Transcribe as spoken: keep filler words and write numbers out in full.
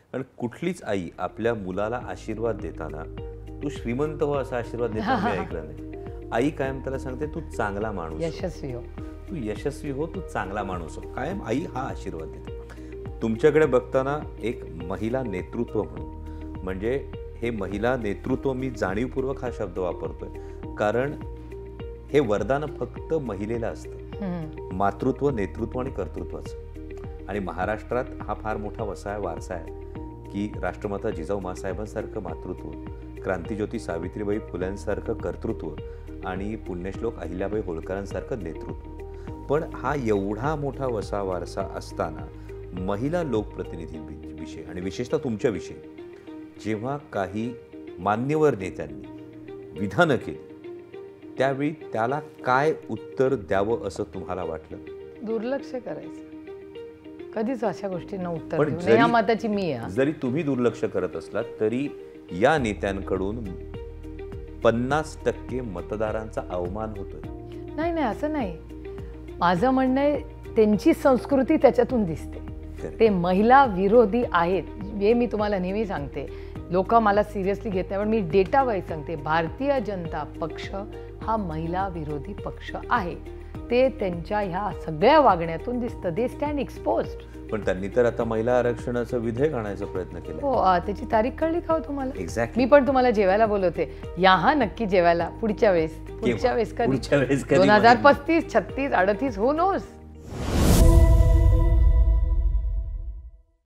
कारण कुठलीच आई आपल्या मुलाला आशीर्वाद देताना तू श्रीमंत हो असा आशीर्वाद देताना मी ऐकला नाही. आई कायम त्याला सांगते तू चांगला माणूस हो. यशस्वी हो, तू यशस्वी हो, तू चांगला माणूस हो. कायम आई हा आशीर्वाद देते. तुमच्याकडे बघताना एक महिला नेतृत्व म्हणून, म्हणजे हे महिला नेतृत्व मी जाणीवपूर्वक हा शब्द वापरतोय कारण हे वरदान फक्त महिलेला असतं, मातृत्व, नेतृत्व आणि कर्तृत्वाचं. आणि महाराष्ट्रात हा फार मोठा वसा आहे, वारसा आहे की राष्ट्रमाता जिजाऊ माँसाहेबांसारखं मातृत्व, क्रांतिज्योती सावित्रीबाई फुल्यांसारखं कर्तृत्व आणि पुण्यश्लोक अहिल्याबाई होळकरांसारखं नेतृत्व. पण हा एवढा मोठा वसा वारसा असताना महिला लोकप्रतिनिधींविषयी आणि विशेषतः तुमच्याविषयी जेव्हा काही मान्यवर नेत्यांनी विधानं केली त्यावेळी त्याला काय उत्तर द्यावं असं तुम्हाला वाटलं? दुर्लक्ष करायचं. कधीच अशा गोष्टींना उत्तर पण देऊ नये, जरी- या मताची मी आहे. जरी तुम्ही दुर्लक्ष करत असलात तरी या नेत्यांकडून पन्नास टक्के मतदारांचा अवमान होतोय. नाही नाही असं नाही. माझं म्हणणं आहे त्यांची संस्कृती त्याच्यातून दिसते. ते महिला विरोधी आहेत हे मी तुम्हाला नेहमी सांगते. लोक मला सिरियसली घेत नाही पण मी डेटा वाईज सांगते. भारतीय जनता पक्ष हा महिला विरोधी पक्ष आहे. ते त्यांच्या ह्या सगळ्या वागण्यातून दिसतं. They stand exposed. पण त्यांनी तर आता महिला आरक्षणाचं विधेयक आणायचा प्रयत्न केला. हो, आ, त्याची तारीख कळली का हो तुम्हाला? एक्झॅक्टली. मी पण तुम्हाला जेवायला बोलवते. या हा नक्की जेवायला पुढच्या वेळेस. पुढच्या वेळेस कधी? पुढच्या वेळेस कधी दोन हजार म्हणजे? पस्तीस छत्तीस अडतीस हो नोस.